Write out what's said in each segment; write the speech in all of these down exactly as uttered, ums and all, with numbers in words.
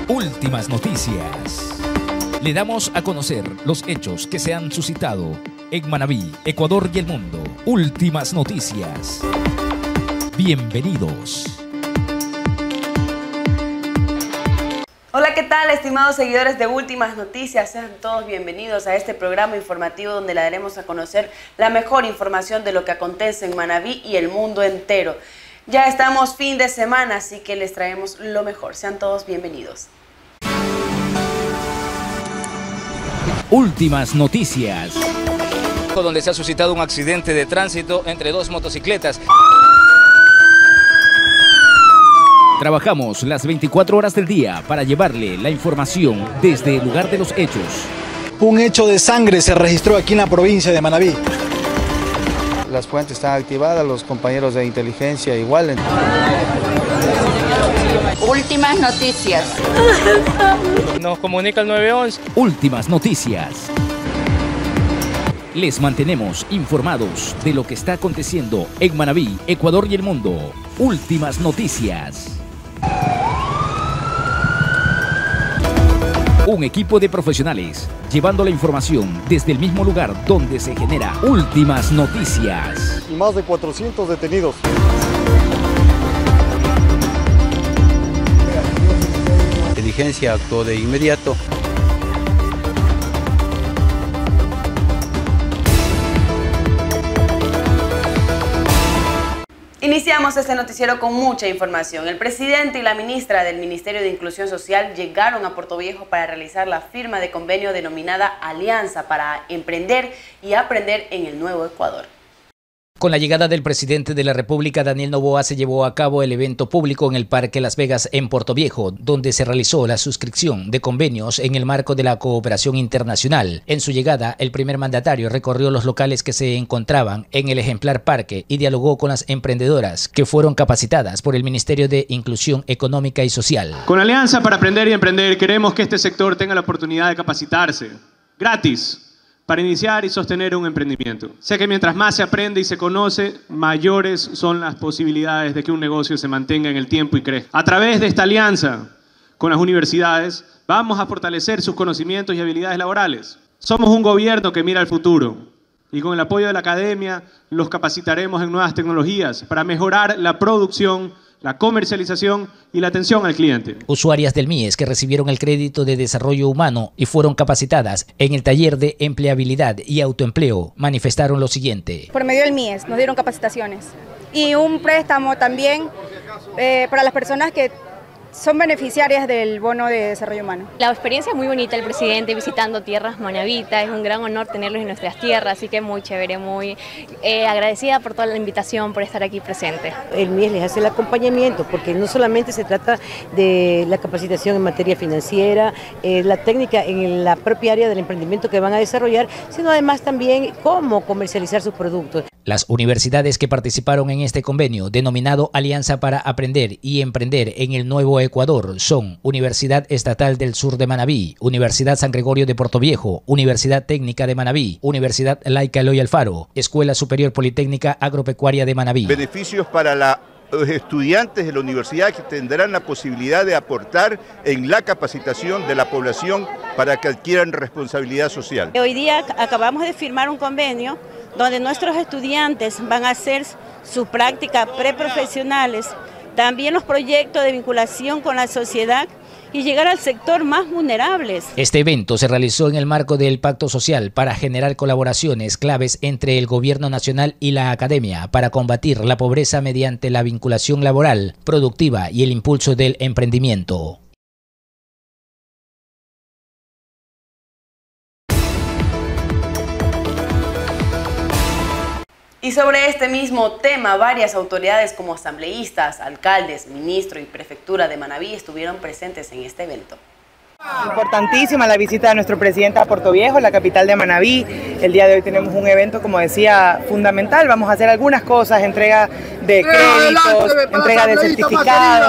Últimas noticias. Le damos a conocer los hechos que se han suscitado en Manabí, Ecuador y el mundo. Últimas noticias. Bienvenidos. Hola, ¿qué tal, estimados seguidores de Últimas Noticias? Sean todos bienvenidos a este programa informativo donde le daremos a conocer la mejor información de lo que acontece en Manabí y el mundo entero. Ya estamos fin de semana, así que les traemos lo mejor. Sean todos bienvenidos. Últimas noticias. Donde se ha suscitado un accidente de tránsito entre dos motocicletas. Trabajamos las veinticuatro horas del día para llevarle la información desde el lugar de los hechos. Un hecho de sangre se registró aquí en la provincia de Manabí. Las fuentes están activadas, los compañeros de inteligencia igual. Últimas noticias. Nos comunica el nueve once. Últimas noticias. Les mantenemos informados de lo que está aconteciendo en Manabí, Ecuador y el mundo. Últimas noticias. Un equipo de profesionales llevando la información desde el mismo lugar donde se genera Últimas Noticias. Y más de cuatrocientos detenidos. La inteligencia actuó de inmediato. Iniciamos este noticiero con mucha información. El presidente y la ministra del Ministerio de Inclusión Social llegaron a Puerto Viejo para realizar la firma de convenio denominada Alianza para Emprender y Aprender en el Nuevo Ecuador. Con la llegada del presidente de la República, Daniel Noboa, se llevó a cabo el evento público en el Parque Las Vegas en Puerto Viejo, donde se realizó la suscripción de convenios en el marco de la cooperación internacional. En su llegada, el primer mandatario recorrió los locales que se encontraban en el ejemplar parque y dialogó con las emprendedoras que fueron capacitadas por el Ministerio de Inclusión Económica y Social. Con Alianza para Aprender y Emprender queremos que este sector tenga la oportunidad de capacitarse gratis para iniciar y sostener un emprendimiento. Sé que mientras más se aprende y se conoce, mayores son las posibilidades de que un negocio se mantenga en el tiempo y crezca. A través de esta alianza con las universidades, vamos a fortalecer sus conocimientos y habilidades laborales. Somos un gobierno que mira al futuro y con el apoyo de la academia los capacitaremos en nuevas tecnologías para mejorar la producción, la comercialización y la atención al cliente. Usuarias del M I E S que recibieron el crédito de desarrollo humano y fueron capacitadas en el taller de empleabilidad y autoempleo manifestaron lo siguiente. Por medio del M I E S nos dieron capacitaciones y un préstamo también eh, para las personas que son beneficiarias del bono de desarrollo humano. La experiencia es muy bonita, el presidente visitando tierras manavitas, es un gran honor tenerlos en nuestras tierras, así que muy chévere, muy eh, agradecida por toda la invitación, por estar aquí presente. El M I E S les hace el acompañamiento, porque no solamente se trata de la capacitación en materia financiera, eh, la técnica en la propia área del emprendimiento que van a desarrollar, sino además también cómo comercializar sus productos. Las universidades que participaron en este convenio, denominado Alianza para Aprender y Emprender en el Nuevo Ecuador, son Universidad Estatal del Sur de Manabí, Universidad San Gregorio de Puerto Viejo, Universidad Técnica de Manabí, Universidad Laica Eloy Alfaro, Escuela Superior Politécnica Agropecuaria de Manabí. Beneficios para la los estudiantes de la universidad que tendrán la posibilidad de aportar en la capacitación de la población para que adquieran responsabilidad social. Hoy día acabamos de firmar un convenio donde nuestros estudiantes van a hacer sus prácticas preprofesionales, también los proyectos de vinculación con la sociedad y llegar al sector más vulnerables. Este evento se realizó en el marco del Pacto Social para generar colaboraciones claves entre el gobierno nacional y la academia para combatir la pobreza mediante la vinculación laboral, productiva y el impulso del emprendimiento. Y sobre este mismo tema, varias autoridades como asambleístas, alcaldes, ministro y prefectura de Manabí estuvieron presentes en este evento. Importantísima la visita de nuestro presidente a Puerto Viejo, la capital de Manabí. El día de hoy tenemos un evento, como decía, fundamental. Vamos a hacer algunas cosas, entrega de créditos, entrega de certificados,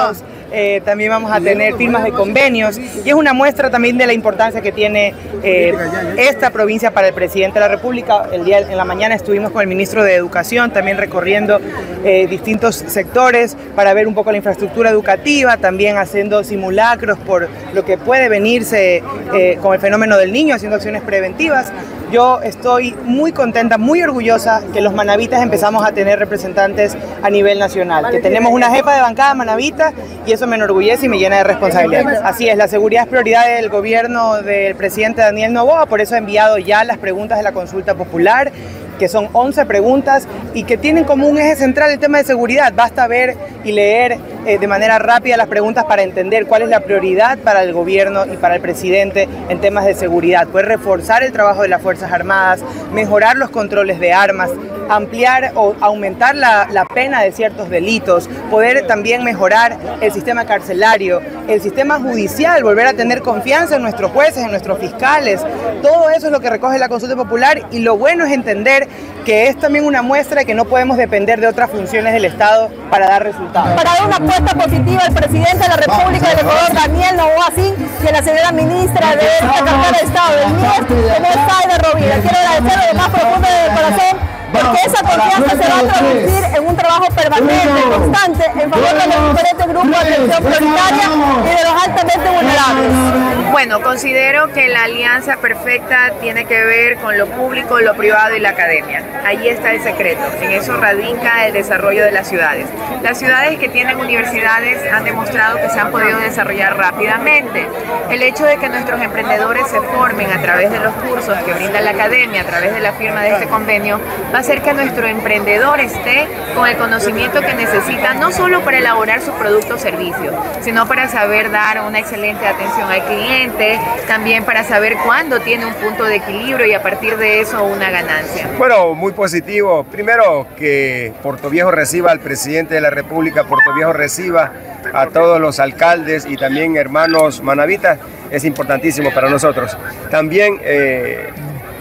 eh, también vamos a tener firmas de convenios y es una muestra también de la importancia que tiene eh, esta provincia para el presidente de la República. El día en la mañana estuvimos con el ministro de Educación también recorriendo eh, distintos sectores para ver un poco la infraestructura educativa, también haciendo simulacros por lo que puede venirse eh, con el fenómeno del niño, haciendo acciones preventivas. Yo estoy muy contenta, muy orgullosa que los manavitas empezamos a tener representantes a nivel nacional, que tenemos una jefa de bancada manavita y eso me enorgullece y me llena de responsabilidad. Así es, la seguridad es prioridad del gobierno del presidente Daniel Noboa, por eso he enviado ya las preguntas de la consulta popular, que son once preguntas y que tienen como un eje central el tema de seguridad. Basta ver y leer eh, de manera rápida las preguntas para entender cuál es la prioridad para el gobierno y para el presidente en temas de seguridad. Poder reforzar el trabajo de las Fuerzas Armadas, mejorar los controles de armas, ampliar o aumentar la, la pena de ciertos delitos, poder también mejorar el sistema carcelario, el sistema judicial, volver a tener confianza en nuestros jueces, en nuestros fiscales. Todo eso es lo que recoge la consulta popular y lo bueno es entender que es también una muestra de que no podemos depender de otras funciones del Estado para dar resultados. Para dar una apuesta positiva al presidente de la República del Ecuador, Daniel Noboa Sin, y a la señora ministra de esta cartera de Estado del M I E S, como es Zaida Rovira. Quiero agradecerle de más profundo de corazón, porque esa confianza se va a traducir en un trabajo permanente, constante, en favor de los diferentes grupos de atención prioritaria y de los altamente vulnerables. Bueno, considero que la alianza perfecta tiene que ver con lo público, lo privado y la academia. Ahí está el secreto, en eso radica el desarrollo de las ciudades. Las ciudades que tienen universidades han demostrado que se han podido desarrollar rápidamente. El hecho de que nuestros emprendedores se formen a través de los cursos que brinda la academia, a través de la firma de este convenio, va a hacer que nuestro emprendedor esté con el conocimiento que necesita, no solo para elaborar su producto o servicio, sino para saber dar una excelente atención al cliente, también para saber cuándo tiene un punto de equilibrio y a partir de eso una ganancia. Bueno, muy positivo. Primero, que Portoviejo reciba al presidente de la República, Portoviejo reciba a todos los alcaldes y también hermanos manavitas, es importantísimo para nosotros. También eh,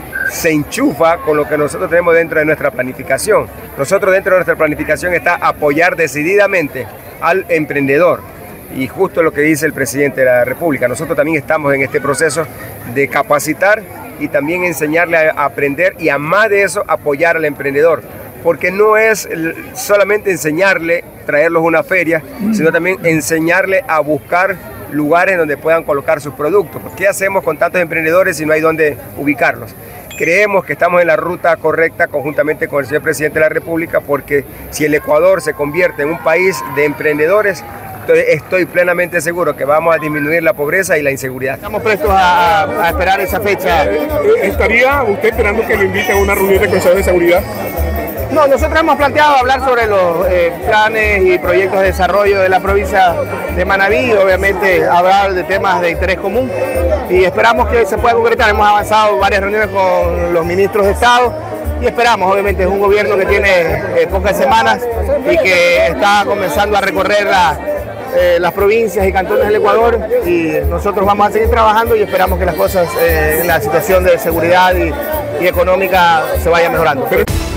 se enchufa con lo que nosotros tenemos dentro de nuestra planificación. Nosotros dentro de nuestra planificación está apoyar decididamente al emprendedor. Y justo lo que dice el presidente de la República, nosotros también estamos en este proceso de capacitar y también enseñarle a aprender y además de eso apoyar al emprendedor. Porque no es solamente enseñarle, traerlos a una feria, sino también enseñarle a buscar lugares donde puedan colocar sus productos. ¿Qué hacemos con tantos emprendedores si no hay dónde ubicarlos? Creemos que estamos en la ruta correcta conjuntamente con el señor presidente de la República, porque si el Ecuador se convierte en un país de emprendedores, estoy plenamente seguro que vamos a disminuir la pobreza y la inseguridad. Estamos prestos a, a esperar esa fecha. ¿Estaría usted esperando que lo inviten a una reunión de Consejo de Seguridad? No, nosotros hemos planteado hablar sobre los eh, planes y proyectos de desarrollo de la provincia de Manabí, obviamente hablar de temas de interés común y esperamos que se pueda concretar. Hemos avanzado varias reuniones con los ministros de Estado y esperamos, obviamente es un gobierno que tiene eh, pocas semanas y que está comenzando a recorrer la, eh, las provincias y cantones del Ecuador y nosotros vamos a seguir trabajando y esperamos que las cosas, eh, la situación de seguridad y, y económica se vaya mejorando.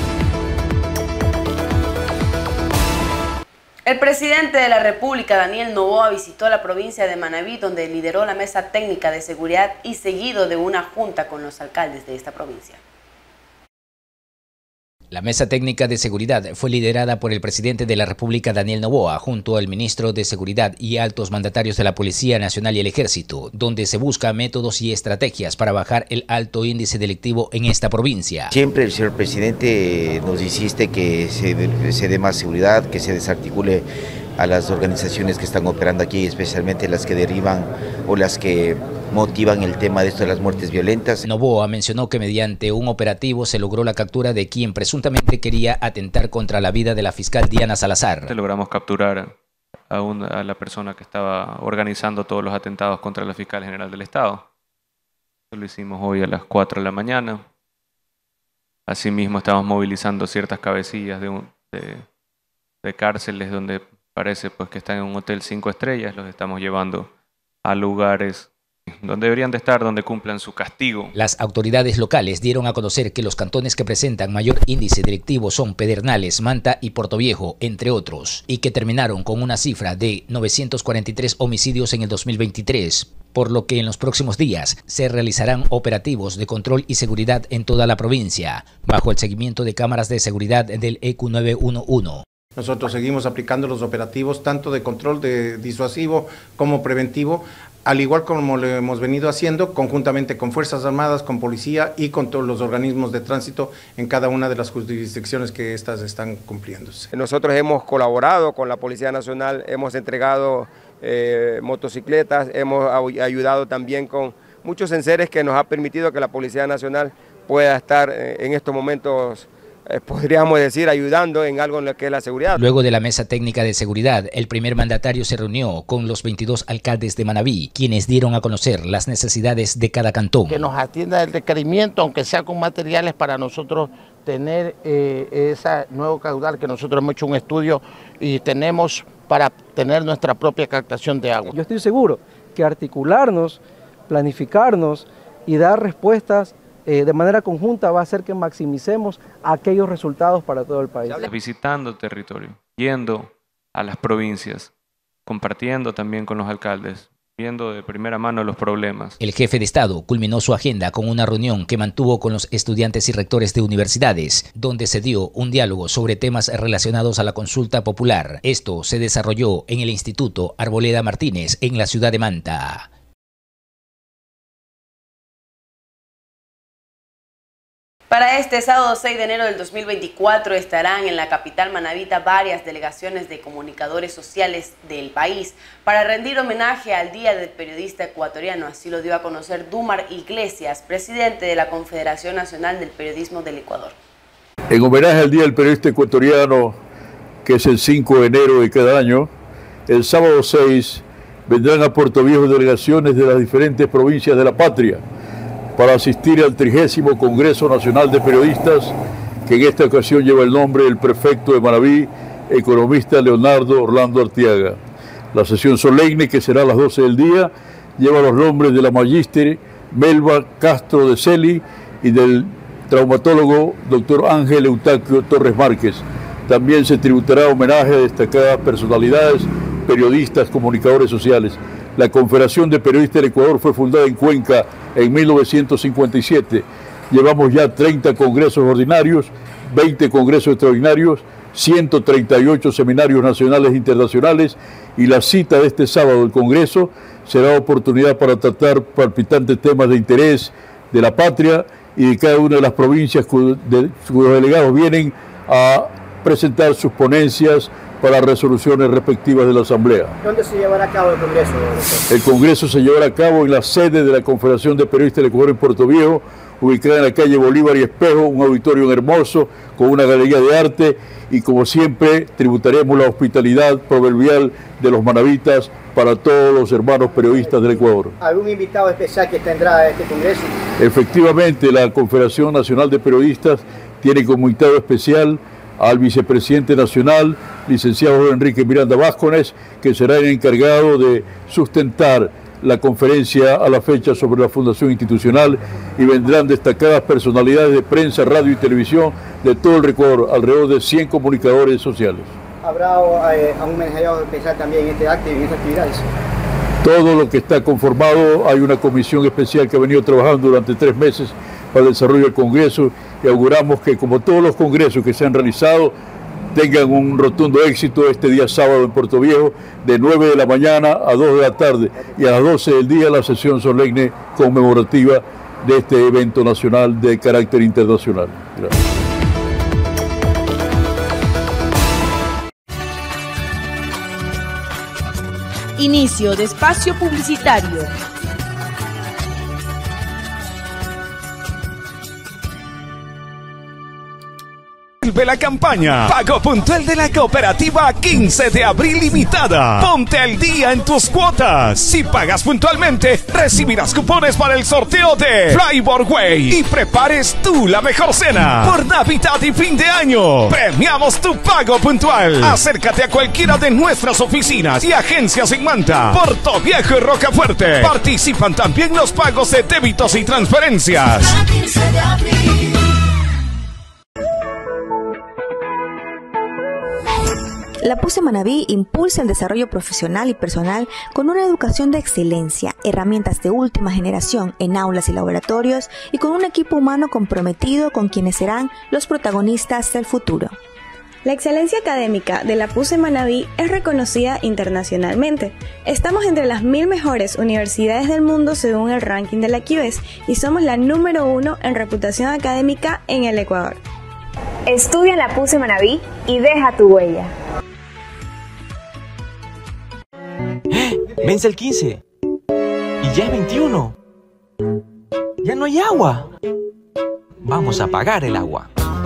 El presidente de la República, Daniel Noboa, visitó la provincia de Manabí, donde lideró la mesa técnica de seguridad y seguido de una junta con los alcaldes de esta provincia. La mesa técnica de seguridad fue liderada por el presidente de la República, Daniel Noboa, junto al ministro de Seguridad y altos mandatarios de la Policía Nacional y el Ejército, donde se busca métodos y estrategias para bajar el alto índice delictivo en esta provincia. Siempre el señor presidente nos insiste que se, se dé más seguridad, que se desarticule a las organizaciones que están operando aquí, especialmente las que derivan o las que motivan el tema de esto de las muertes violentas. Noboa mencionó que mediante un operativo se logró la captura de quien presuntamente quería atentar contra la vida de la fiscal Diana Salazar. Logramos capturar a, una, a la persona que estaba organizando todos los atentados contra la fiscal general del Estado. Lo hicimos hoy a las cuatro de la mañana. Asimismo estamos movilizando ciertas cabecillas de, un, de, de cárceles donde parece pues, que están en un hotel cinco estrellas. Los estamos llevando a lugares donde deberían de estar, donde cumplan su castigo. Las autoridades locales dieron a conocer que los cantones que presentan mayor índice delictivo son Pedernales, Manta y Portoviejo, entre otros, y que terminaron con una cifra de novecientos cuarenta y tres homicidios en el dos mil veintitrés, por lo que en los próximos días se realizarán operativos de control y seguridad en toda la provincia, bajo el seguimiento de cámaras de seguridad del E Q nueve uno uno. Nosotros seguimos aplicando los operativos tanto de control de disuasivo como preventivo, al igual como lo hemos venido haciendo conjuntamente con Fuerzas Armadas, con Policía y con todos los organismos de tránsito en cada una de las jurisdicciones que estas están cumpliéndose. Nosotros hemos colaborado con la Policía Nacional, hemos entregado eh, motocicletas, hemos ayudado también con muchos enseres que nos ha permitido que la Policía Nacional pueda estar eh, en estos momentos, Eh, podríamos decir, ayudando en algo en lo que es la seguridad. Luego de la mesa técnica de seguridad, el primer mandatario se reunió con los veintidós alcaldes de Manabí, quienes dieron a conocer las necesidades de cada cantón. Que nos atienda el requerimiento, aunque sea con materiales, para nosotros tener eh, ese nuevo caudal que nosotros hemos hecho un estudio y tenemos para tener nuestra propia captación de agua. Yo estoy seguro que articularnos, planificarnos y dar respuestas Eh, de manera conjunta va a hacer que maximicemos aquellos resultados para todo el país. Visitando territorio, yendo a las provincias, compartiendo también con los alcaldes, viendo de primera mano los problemas. El jefe de Estado culminó su agenda con una reunión que mantuvo con los estudiantes y rectores de universidades, donde se dio un diálogo sobre temas relacionados a la consulta popular. Esto se desarrolló en el Instituto Arboleda Martínez, en la ciudad de Manta. Para este sábado seis de enero del dos mil veinticuatro estarán en la capital manabita varias delegaciones de comunicadores sociales del país para rendir homenaje al Día del Periodista Ecuatoriano. Así lo dio a conocer Dumar Iglesias, presidente de la Confederación Nacional del Periodismo del Ecuador. En homenaje al Día del Periodista Ecuatoriano, que es el cinco de enero de cada año, el sábado seis vendrán a Portoviejo delegaciones de las diferentes provincias de la patria para asistir al trigésimo Congreso Nacional de Periodistas, que en esta ocasión lleva el nombre del prefecto de Manabí, economista Leonardo Orlando Arteaga. La sesión solemne, que será a las doce del día, lleva los nombres de la magíster Melba Castro de Celi y del traumatólogo doctor Ángel Eustaquio Torres Márquez. También se tributará homenaje a destacadas personalidades, periodistas, comunicadores sociales. La Confederación de Periodistas del Ecuador fue fundada en Cuenca en mil novecientos cincuenta y siete. Llevamos ya treinta congresos ordinarios, veinte congresos extraordinarios, ciento treinta y ocho seminarios nacionales e internacionales, y la cita de este sábado del Congreso será oportunidad para tratar palpitantes temas de interés de la patria y de cada una de las provincias cuyos delegados vienen a presentar sus ponencias para resoluciones respectivas de la Asamblea. ¿Dónde se llevará a cabo el Congreso, doctor? El Congreso se llevará a cabo en la sede de la Confederación de Periodistas del Ecuador en Portoviejo, ubicada en la calle Bolívar y Espejo, un auditorio hermoso con una galería de arte, y como siempre tributaremos la hospitalidad proverbial de los manavitas para todos los hermanos periodistas del Ecuador. ¿Algún invitado especial que tendrá este Congreso? Efectivamente, la Confederación Nacional de Periodistas tiene como invitado especial al vicepresidente nacional, licenciado Enrique Miranda Vázquez, que será el encargado de sustentar la conferencia a la fecha sobre la fundación institucional, y vendrán destacadas personalidades de prensa, radio y televisión de todo el Ecuador, alrededor de cien comunicadores sociales. ¿Habrá eh, un manejador especial también en este acto y en estas actividades? Todo lo que está conformado, hay una comisión especial que ha venido trabajando durante tres meses para el desarrollo del Congreso, y auguramos que, como todos los congresos que se han realizado, tengan un rotundo éxito este día sábado en Portoviejo, de nueve de la mañana a dos de la tarde, y a las doce del día la sesión solemne conmemorativa de este evento nacional de carácter internacional. Gracias. Inicio de espacio publicitario. Vuelve la campaña Pago Puntual de la Cooperativa quince de abril limitada. Ponte al día en tus cuotas. Si pagas puntualmente, recibirás cupones para el sorteo de Flyboard Way y prepares tú la mejor cena por Navidad y fin de año. Premiamos tu pago puntual. Acércate a cualquiera de nuestras oficinas y agencias en Manta, Portoviejo y Rocafuerte. Participan también los pagos de débitos y transferencias. La PUCE Manabí impulsa el desarrollo profesional y personal con una educación de excelencia, herramientas de última generación en aulas y laboratorios y con un equipo humano comprometido con quienes serán los protagonistas del futuro. La excelencia académica de la PUCE Manabí es reconocida internacionalmente. Estamos entre las mil mejores universidades del mundo según el ranking de la Q S y somos la número uno en reputación académica en el Ecuador. Estudia en la PUCE Manabí y deja tu huella. Vence el quince y ya es veintiuno. Ya no hay agua. Vamos a pagar el agua.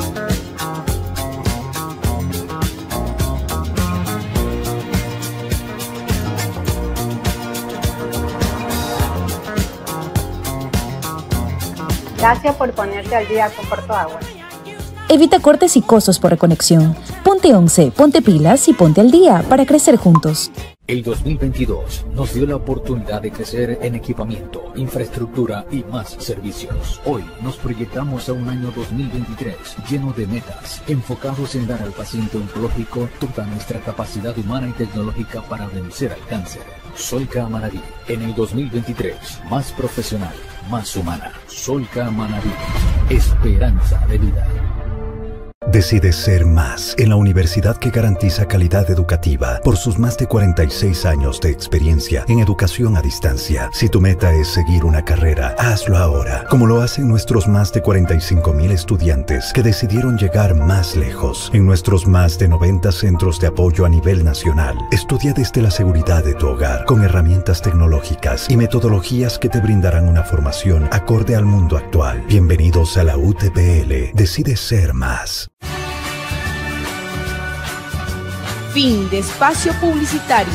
Gracias por ponerte al día con Porto Agua. Evita cortes y costos por reconexión. Ponte once, ponte pilas y ponte al día para crecer juntos. El dos mil veintidós nos dio la oportunidad de crecer en equipamiento, infraestructura y más servicios. Hoy nos proyectamos a un año dos mil veintitrés lleno de metas, enfocados en dar al paciente oncológico toda nuestra capacidad humana y tecnológica para vencer al cáncer. Solca Manabí, en el dos mil veintitrés, más profesional, más humana. Solca Manabí, esperanza de vida. Decide ser más en la universidad que garantiza calidad educativa por sus más de cuarenta y seis años de experiencia en educación a distancia. Si tu meta es seguir una carrera, hazlo ahora, como lo hacen nuestros más de cuarenta y cinco mil estudiantes que decidieron llegar más lejos en nuestros más de noventa centros de apoyo a nivel nacional. Estudia desde la seguridad de tu hogar con herramientas tecnológicas y metodologías que te brindarán una formación acorde al mundo actual. Bienvenidos a la U T P L. Decide ser más. Fin de espacio publicitario.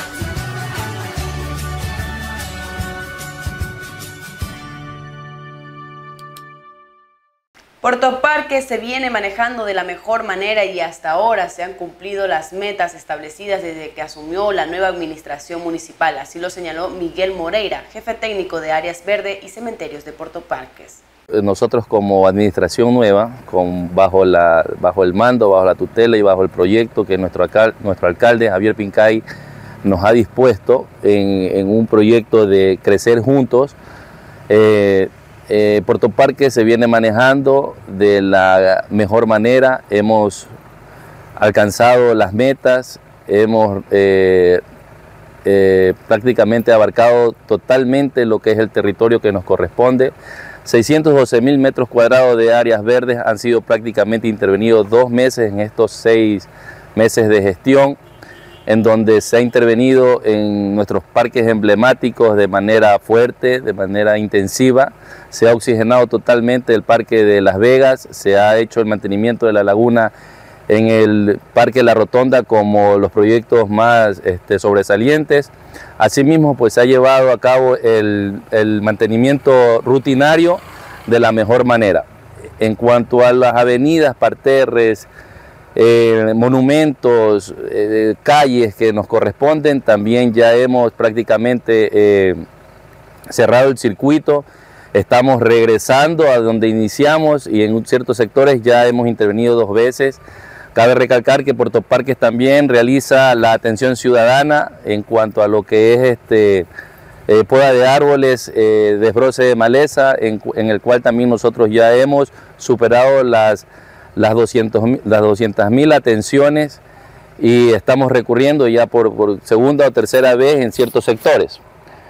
Porto Parque se viene manejando de la mejor manera y hasta ahora se han cumplido las metas establecidas desde que asumió la nueva administración municipal. Así lo señaló Miguel Moreira, jefe técnico de Áreas Verde y Cementerios de Porto Parques. Nosotros como administración nueva, con, bajo, la, bajo el mando, bajo la tutela y bajo el proyecto que nuestro, alcal, nuestro alcalde Javier Pincay nos ha dispuesto en, en un proyecto de crecer juntos, eh, eh, Porto Parque se viene manejando de la mejor manera. Hemos alcanzado las metas, hemos eh, eh, prácticamente abarcado totalmente lo que es el territorio que nos corresponde. seiscientos doce mil metros cuadrados de áreas verdes han sido prácticamente intervenidos dos meses en estos seis meses de gestión, en donde se ha intervenido en nuestros parques emblemáticos de manera fuerte, de manera intensiva. Se ha oxigenado totalmente el Parque de Las Vegas, se ha hecho el mantenimiento de la laguna en el Parque La Rotonda como los proyectos más este, sobresalientes. Asimismo, pues se ha llevado a cabo el, el mantenimiento rutinario de la mejor manera. En cuanto a las avenidas, parterres, eh, monumentos, eh, calles que nos corresponden, también ya hemos prácticamente eh, cerrado el circuito. Estamos regresando a donde iniciamos y en ciertos sectores ya hemos intervenido dos veces. Cabe recalcar que Porto Parques también realiza la atención ciudadana en cuanto a lo que es este, eh, poda de árboles, eh, desbroce de maleza, en, en el cual también nosotros ya hemos superado las, las doscientas mil atenciones y estamos recurriendo ya por, por segunda o tercera vez en ciertos sectores.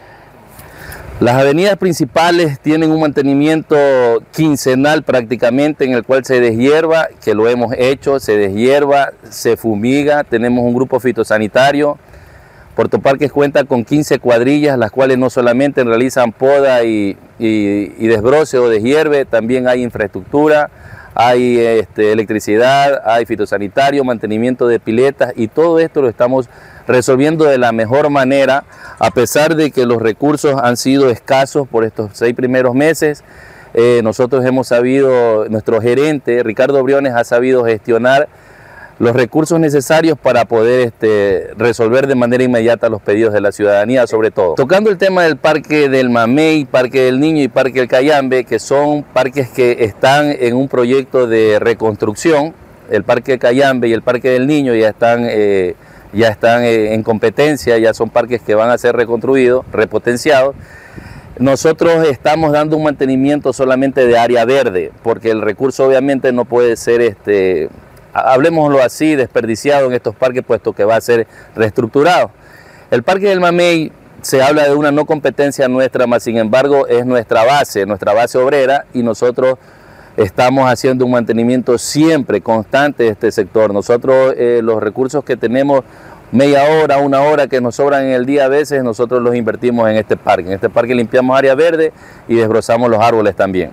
Las avenidas principales tienen un mantenimiento quincenal prácticamente en el cual se deshierva, que lo hemos hecho, se deshierva, se fumiga, tenemos un grupo fitosanitario. Porto Parques cuenta con quince cuadrillas, las cuales no solamente realizan poda y, y, y desbroce o deshierve, también hay infraestructura, hay este, electricidad, hay fitosanitario, mantenimiento de piletas y todo esto lo estamos resolviendo de la mejor manera, a pesar de que los recursos han sido escasos por estos seis primeros meses. Eh, nosotros hemos sabido, nuestro gerente Ricardo Briones ha sabido gestionar los recursos necesarios para poder este, resolver de manera inmediata los pedidos de la ciudadanía, sobre todo. Tocando el tema del Parque del Mamey, Parque del Niño y Parque del Cayambe, que son parques que están en un proyecto de reconstrucción. El Parque del Cayambe y el Parque del Niño ya están, eh, ya están eh, en competencia, ya son parques que van a ser reconstruidos, repotenciados. Nosotros estamos dando un mantenimiento solamente de área verde, porque el recurso obviamente no puede ser, este, hablemoslo así, desperdiciado en estos parques, puesto que va a ser reestructurado. El Parque del Mamey se habla de una no competencia nuestra, más sin embargo es nuestra base, nuestra base obrera, y nosotros estamos haciendo un mantenimiento siempre constante de este sector. Nosotros eh, los recursos que tenemos, media hora, una hora que nos sobran en el día, a veces nosotros los invertimos en este parque. En este parque limpiamos área verde y desbrozamos los árboles también.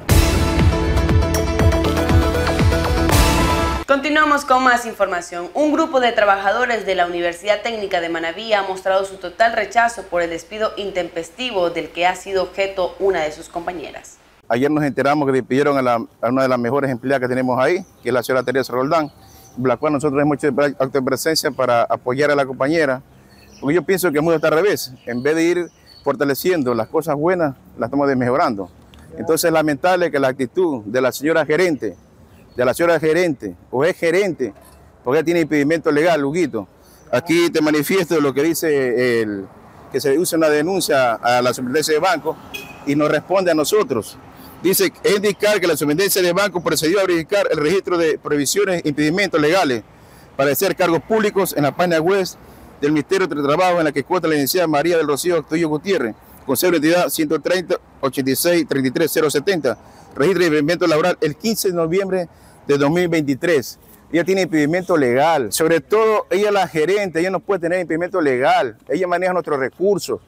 Continuamos con más información. Un grupo de trabajadores de la Universidad Técnica de Manabí ha mostrado su total rechazo por el despido intempestivo del que ha sido objeto una de sus compañeras. Ayer nos enteramos que despidieron a, la, a una de las mejores empleadas que tenemos ahí, que es la señora Teresa Roldán, la cual nosotros hemos hecho acto de presencia para apoyar a la compañera, porque yo pienso que el mundo está al revés. En vez de ir fortaleciendo las cosas buenas, las estamos desmejorando. Entonces es lamentable que la actitud de la señora gerente, de la señora gerente o es gerente, porque ella tiene impedimento legal, Huguito. Aquí te manifiesto lo que dice el, que se usa una denuncia a la superintendencia de banco y nos responde a nosotros. Dice, es indicar que la superintendencia de banco procedió a verificar el registro de prohibiciones e impedimentos legales para hacer cargos públicos en la página web del Ministerio de Trabajo, en la que cuenta la licenciada María del Rocío Octoyo Gutiérrez, con cero entidad ciento treinta, ochenta y seis, treinta y tres, cero setenta, registro de impedimento laboral el quince de noviembre de dos mil veintitrés. Ella tiene impedimento legal, sobre todo ella es la gerente, ella no puede tener impedimento legal, ella maneja nuestros recursos.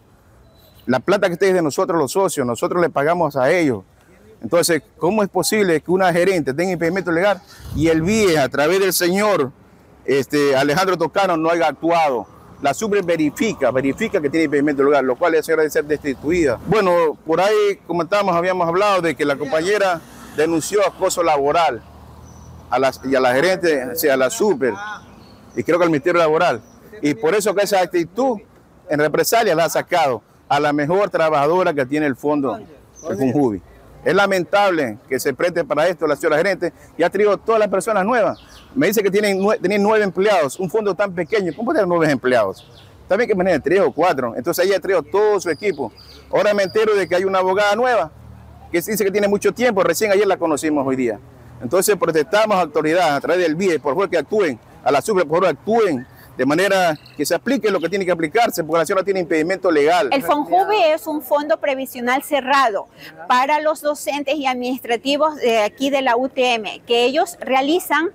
La plata que está es de nosotros los socios, nosotros le pagamos a ellos. Entonces, ¿cómo es posible que una gerente tenga impedimento legal y el B I E, a través del señor este, Alejandro Tocano, no haya actuado? La SUPRE verifica, verifica que tiene impedimento legal, lo cual la señora debe ser destituida. Bueno, por ahí comentábamos, habíamos hablado de que la compañera denunció acoso laboral a la, y a la gerente, o sea, a la SUPRE, y creo que al Ministerio Laboral. Y por eso que esa actitud en represalia la ha sacado a la mejor trabajadora que tiene el fondo, el Funjubi. Es lamentable que se preste para esto la señora gerente y ha traído todas las personas nuevas. Me dice que tienen, tienen nueve empleados, un fondo tan pequeño, ¿cómo puede tener nueve empleados? También que manejar tres o cuatro. Entonces ella ha traído todo su equipo. Ahora me entero de que hay una abogada nueva que dice que tiene mucho tiempo, recién ayer la conocimos hoy día. Entonces protestamos a autoridades a través del B I E, por favor que actúen, a la SUPRE, por favor actúen de manera que se aplique lo que tiene que aplicarse, porque la señora tiene impedimento legal. El Fonjubi es un fondo previsional cerrado para los docentes y administrativos de aquí de la U T M, que ellos realizan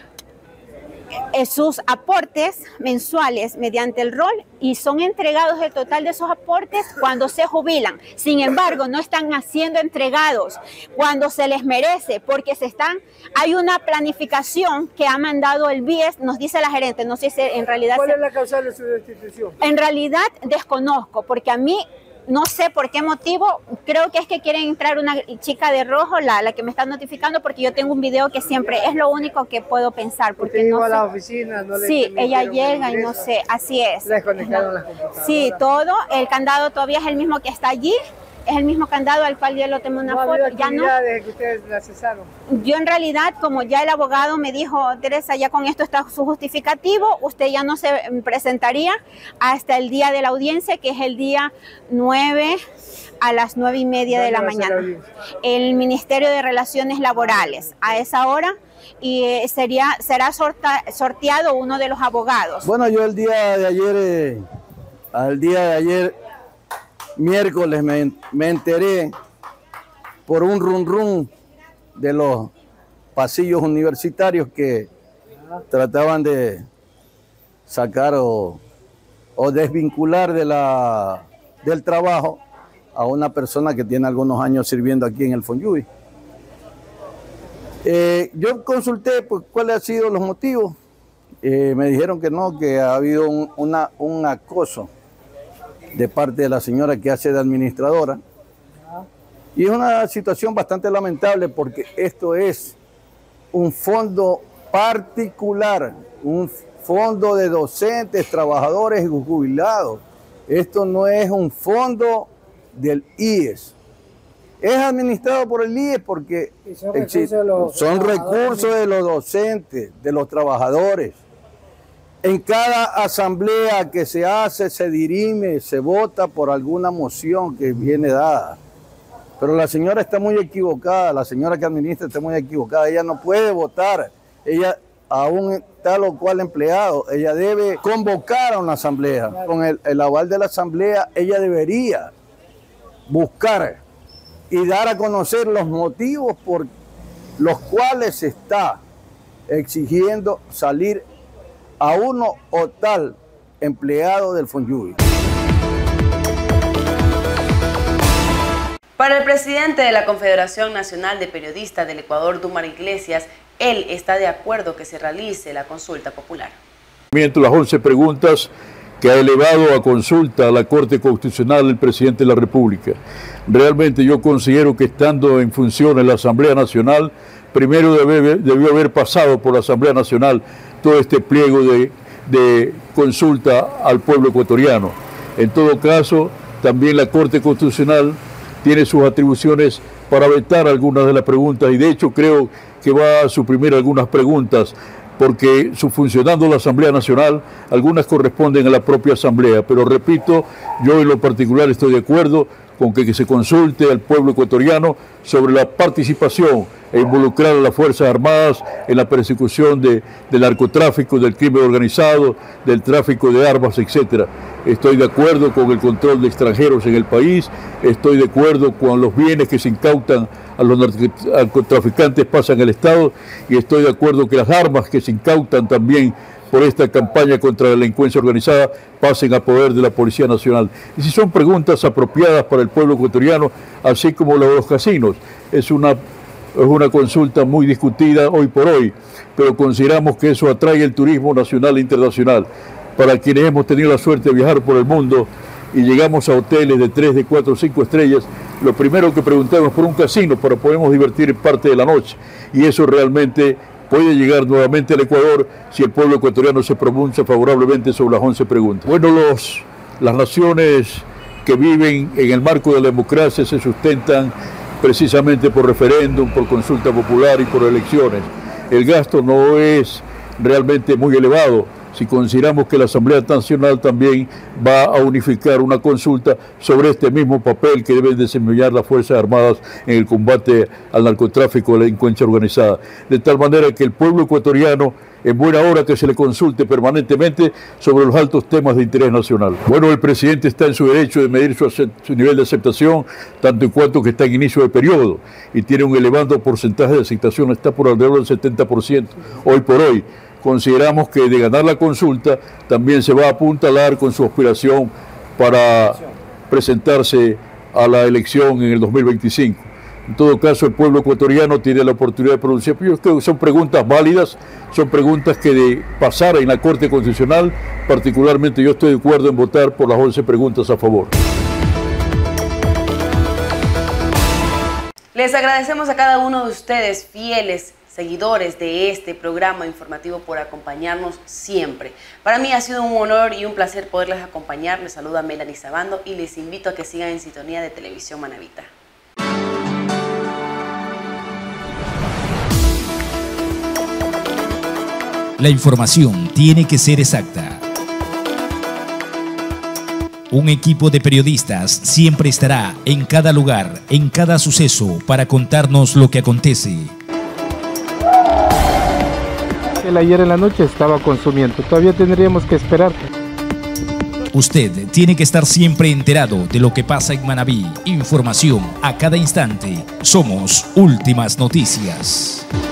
sus aportes mensuales mediante el rol y son entregados el total de esos aportes cuando se jubilan. Sin embargo, no están siendo entregados cuando se les merece, porque se están, hay una planificación que ha mandado el B I E S, nos dice la gerente, no sé si en realidad... ¿Cuál se, es la causa de su destitución? En realidad desconozco, porque a mí no sé por qué motivo, creo que es que quieren entrar una chica de rojo, la, la que me está notificando, porque yo tengo un video que siempre es lo único que puedo pensar. Porque ¿Usted no iba sé. a la oficina? No le Sí, ella llega y no sé, así es. ¿Le desconectaron las computadoras? Sí, todo, el candado todavía es el mismo que está allí, es el mismo candado al cual yo lo tomé una no foto. Ya no. Desde que ustedes la cesaron. Yo en realidad, como ya el abogado me dijo, Teresa, ya con esto está su justificativo, usted ya no se presentaría hasta el día de la audiencia, que es el día nueve a las nueve y media de la mañana. El Ministerio de Relaciones Laborales, a esa hora, y eh, sería, será sorta, sorteado uno de los abogados. Bueno, yo el día de ayer, eh, al día de ayer, miércoles, me, me enteré por un run run de los pasillos universitarios que trataban de sacar o, o desvincular de la, del trabajo a una persona que tiene algunos años sirviendo aquí en el Fonjubi. Eh, yo consulté pues, cuáles han sido los motivos. Eh, me dijeron que no, que ha habido un, una, un acoso de parte de la señora que hace de administradora. Y es una situación bastante lamentable porque esto es un fondo particular, un fondo de docentes, trabajadores y jubilados. Esto no es un fondo del I E S. Es administrado por el I E S porque son recursos de los, son recursos de los docentes, de los trabajadores. En cada asamblea que se hace, se dirime, se vota por alguna moción que viene dada. Pero la señora está muy equivocada, la señora que administra está muy equivocada. Ella no puede votar, ella aún tal o cual empleado, ella debe convocar a una asamblea. Con el, el aval de la asamblea, ella debería buscar y dar a conocer los motivos por los cuales se está exigiendo salir a uno o tal empleado del Fonjuy. Para el presidente de la Confederación Nacional de Periodistas del Ecuador, Dumar Iglesias, él está de acuerdo que se realice la consulta popular. Mientras las once preguntas que ha elevado a consulta a la Corte Constitucional el presidente de la República. Realmente yo considero que estando en función en la Asamblea Nacional, primero debe, debió haber pasado por la Asamblea Nacional todo este pliego de, de consulta al pueblo ecuatoriano. En todo caso, también la Corte Constitucional tiene sus atribuciones para vetar algunas de las preguntas y de hecho creo que va a suprimir algunas preguntas porque funcionando la Asamblea Nacional, algunas corresponden a la propia Asamblea, pero repito, yo en lo particular estoy de acuerdo con que, que se consulte al pueblo ecuatoriano sobre la participación e involucrar a las Fuerzas Armadas en la persecución de, del narcotráfico, del crimen organizado, del tráfico de armas, etcétera. Estoy de acuerdo con el control de extranjeros en el país, estoy de acuerdo con los bienes que se incautan a los narcotraficantes pasan al Estado y estoy de acuerdo que las armas que se incautan también por esta campaña contra la delincuencia organizada pasen a poder de la Policía Nacional. Y si son preguntas apropiadas para el pueblo ecuatoriano, así como la de los casinos, es una, es una consulta muy discutida hoy por hoy, pero consideramos que eso atrae el turismo nacional e internacional. Para quienes hemos tenido la suerte de viajar por el mundo y llegamos a hoteles de tres, de cuatro, cinco estrellas, lo primero que preguntamos por un casino para podernos divertir en parte de la noche. Y eso realmente puede llegar nuevamente al Ecuador si el pueblo ecuatoriano se pronuncia favorablemente sobre las once preguntas. Bueno, los, las naciones que viven en el marco de la democracia se sustentan precisamente por referéndum, por consulta popular y por elecciones. El gasto no es realmente muy elevado si consideramos que la Asamblea Nacional también va a unificar una consulta sobre este mismo papel que deben desempeñar las Fuerzas Armadas en el combate al narcotráfico y a la delincuencia organizada. De tal manera que el pueblo ecuatoriano, en buena hora que se le consulte permanentemente sobre los altos temas de interés nacional. Bueno, el presidente está en su derecho de medir su, su nivel de aceptación, tanto en cuanto que está en inicio de periodo, y tiene un elevado porcentaje de aceptación, está por alrededor del setenta por ciento hoy por hoy. Consideramos que de ganar la consulta también se va a apuntalar con su aspiración para presentarse a la elección en el dos mil veinticinco. En todo caso, el pueblo ecuatoriano tiene la oportunidad de pronunciar. Yo creo que son preguntas válidas, son preguntas que de pasar en la Corte Constitucional, particularmente yo estoy de acuerdo en votar por las once preguntas a favor. Les agradecemos a cada uno de ustedes, fieles seguidores de este programa informativo, por acompañarnos siempre. Para mí ha sido un honor y un placer poderles acompañar. Les saluda Melanie Sabando y les invito a que sigan en sintonía de Televisión Manavita. La información tiene que ser exacta. Un equipo de periodistas siempre estará en cada lugar, en cada suceso, para contarnos lo que acontece. Él ayer en la noche estaba consumiendo, todavía tendríamos que esperar. Usted tiene que estar siempre enterado de lo que pasa en Manabí. Información a cada instante. Somos Últimas Noticias.